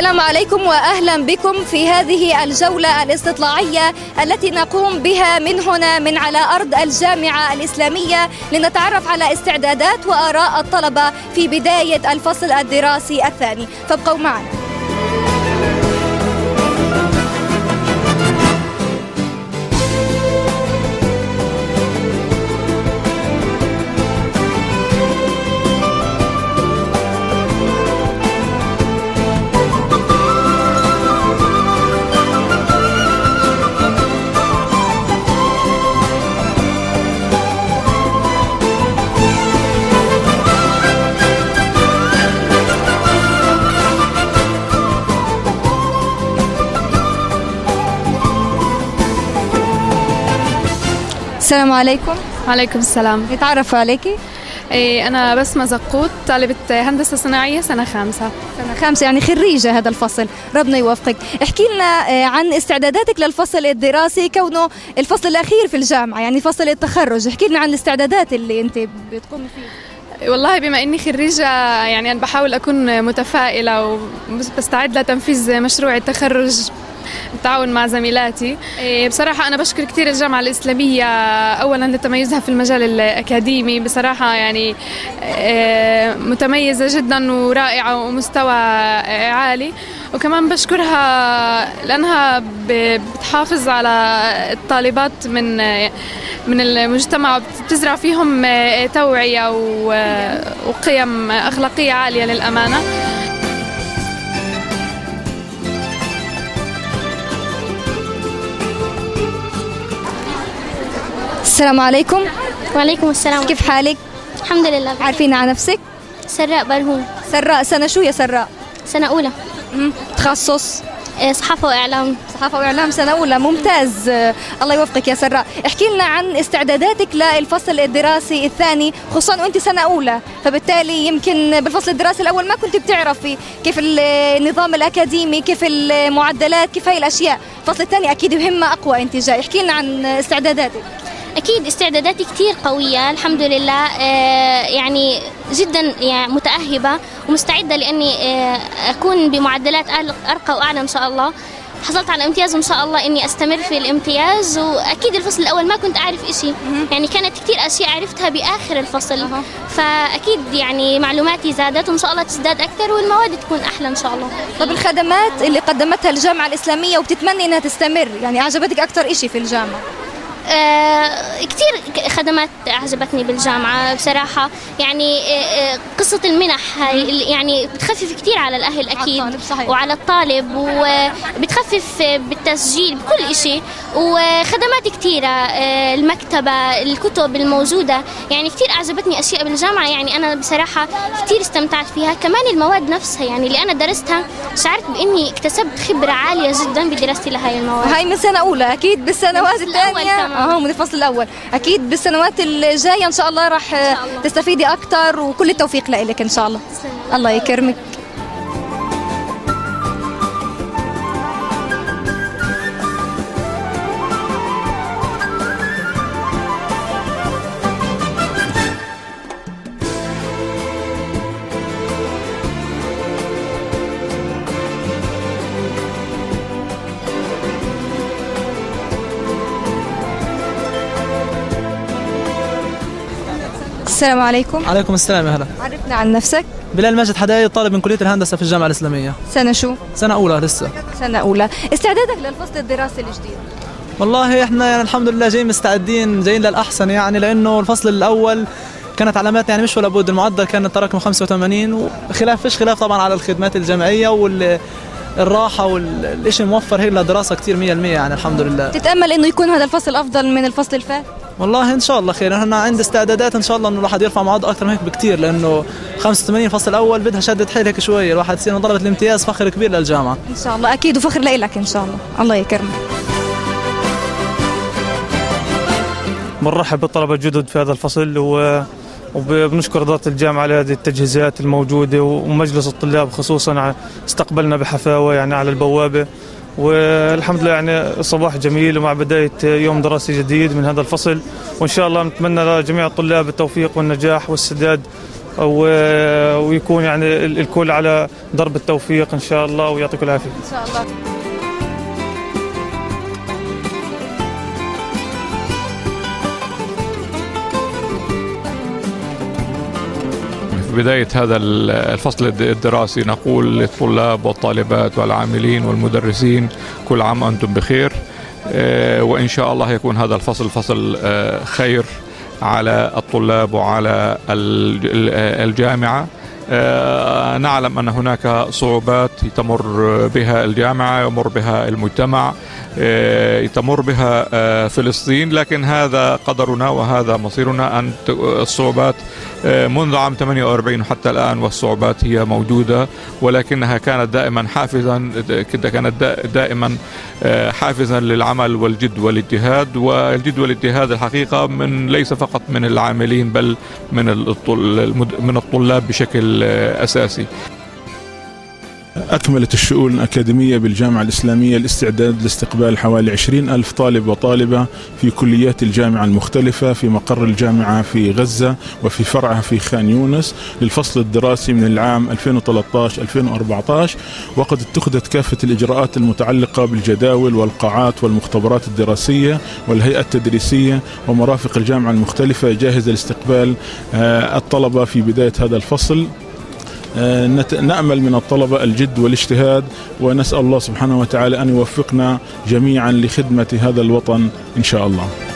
السلام عليكم وأهلا بكم في هذه الجولة الاستطلاعية التي نقوم بها من هنا من على أرض الجامعة الإسلامية لنتعرف على استعدادات وآراء الطلبة في بداية الفصل الدراسي الثاني، فابقوا معنا. السلام عليكم. وعليكم السلام. نتعرف عليكي؟ أنا بسمة زقوط، طالبة هندسة صناعية سنة خامسة. سنة خامسة يعني خريجة هذا الفصل، ربنا يوفقك. احكي لنا عن استعداداتك للفصل الدراسي كونه الفصل الأخير في الجامعة، يعني فصل التخرج. احكي لنا عن الاستعدادات اللي أنت بتقومي فيها. والله بما إني خريجة يعني أنا بحاول أكون متفائلة وبستعد لتنفيذ مشروع التخرج بالتعاون مع زميلاتي. بصراحة أنا بشكر كثير الجامعة الإسلامية أولا لتميزها في المجال الأكاديمي، بصراحة يعني متميزة جدا ورائعة ومستوى عالي، وكمان بشكرها لأنها بتحافظ على الطالبات من المجتمع وبتزرع فيهم توعية وقيم أخلاقية عالية للأمانة. السلام عليكم. وعليكم السلام. كيف حالك؟ الحمد لله. عارفين عن نفسك؟ سراء برهوم. سراء، سنة شو يا سراء؟ سنة أولى. تخصص؟ صحافة وإعلام. صحافة وإعلام سنة أولى، ممتاز. الله يوفقك يا سراء. احكي لنا عن استعداداتك للفصل الدراسي الثاني، خصوصا وأنت سنة أولى، فبالتالي يمكن بالفصل الدراسي الأول ما كنت بتعرفي كيف النظام الأكاديمي، كيف المعدلات، كيف هاي الأشياء. الفصل الثاني أكيد بهمة أقوى أنت جاي. احكي لنا عن استعداداتك. أكيد استعداداتي كتير قوية الحمد لله، يعني جدا يعني متأهبة ومستعدة لأني أكون بمعدلات أرقى وأعلى إن شاء الله. حصلت على امتياز وإن شاء الله إني أستمر في الامتياز. وأكيد الفصل الأول ما كنت أعرف إشي، يعني كانت كتير أشياء عرفتها بآخر الفصل، فأكيد يعني معلوماتي زادت وإن شاء الله تزداد أكثر والمواد تكون أحلى إن شاء الله. طب الخدمات اللي قدمتها الجامعة الإسلامية وبتتمني إنها تستمر، يعني عجبتك أكثر إشي في الجامعة؟ كتير خدمات أعجبتني بالجامعة بصراحة، يعني قصة المنح هاي يعني بتخفف كتير على الأهل أكيد وعلى الطالب، وبتخفف بالتسجيل بكل إشي، وخدمات كتيرة، المكتبة، الكتب الموجودة، يعني كتير أعجبتني أشياء بالجامعة. يعني أنا بصراحة كتير استمتعت فيها. كمان المواد نفسها يعني اللي أنا درستها شعرت بإني اكتسبت خبرة عالية جدا بدراستي لهاي المواد. هاي من سنة أولى، أكيد بالسنوات الثانية من الفصل الأول، أكيد بالسنوات الجاية إن شاء الله راح تستفيدي أكثر، وكل التوفيق لك إن شاء الله. الله يكرمك. السلام عليكم. عليكم السلام. يا هلا. عرفنا عن نفسك. بلال ماجد حدايد، طالب من كلية الهندسة في الجامعة الإسلامية. سنة شو؟ سنة أولى لسه. سنة أولى. استعدادك للفصل الدراسي الجديد؟ والله احنا يعني الحمد لله جايين مستعدين، جايين للأحسن، يعني لأنه الفصل الأول كانت علامات يعني مش ولا بد، المعدل كان تراكم 85، وخلاف فيش خلاف طبعا على الخدمات الجامعية والراحة والإشي موفر هي للدراسة كتير 100%، يعني الحمد لله. تتأمل إنه يكون هذا الفصل أفضل من الفصل الفات؟ والله ان شاء الله خير. احنا عند استعدادات ان شاء الله انه الواحد يرفع معدل اكثر من هيك بكثير، لانه 85 الفصل الاول بدها شدة حيل هيك شوي، الواحد يصير طلبة الامتياز فخر كبير للجامعة ان شاء الله. اكيد وفخر لك ان شاء الله. الله يكرمك. بنرحب بالطلبة الجدد في هذا الفصل، وبنشكر إدارة الجامعة على هذه التجهيزات الموجودة، ومجلس الطلاب خصوصا استقبلنا بحفاوة يعني على البوابة، والحمد لله يعني صباح جميل ومع بداية يوم دراسي جديد من هذا الفصل، وإن شاء الله نتمنى لجميع الطلاب التوفيق والنجاح والسداد ويكون يعني الكل على درب التوفيق إن شاء الله، ويعطيكم العافية إن شاء الله. في بداية هذا الفصل الدراسي نقول للطلاب والطالبات والعاملين والمدرسين كل عام وأنتم بخير، وإن شاء الله يكون هذا الفصل فصل خير على الطلاب وعلى الجامعة. نعلم أن هناك صعوبات تمر بها الجامعة، يمر بها المجتمع، تمر بها فلسطين، لكن هذا قدرنا وهذا مصيرنا. أن الصعوبات منذ عام 48 وحتى الآن والصعوبات هي موجودة، ولكنها كانت دائما حافزا للعمل والجد والاجتهاد. والجد والاجتهاد الحقيقة ليس فقط من العاملين بل من الطلاب بشكل أساسي. أكملت الشؤون الأكاديمية بالجامعة الإسلامية الاستعداد لاستقبال حوالي 20,000 طالب وطالبة في كليات الجامعة المختلفة في مقر الجامعة في غزة وفي فرعها في خان يونس للفصل الدراسي من العام 2013-2014، وقد اتخذت كافة الإجراءات المتعلقة بالجداول والقاعات والمختبرات الدراسية والهيئة التدريسية ومرافق الجامعة المختلفة جاهزة لاستقبال الطلبة في بداية هذا الفصل. نأمل من الطلبة الجد والاجتهاد، ونسأل الله سبحانه وتعالى أن يوفقنا جميعا لخدمة هذا الوطن إن شاء الله.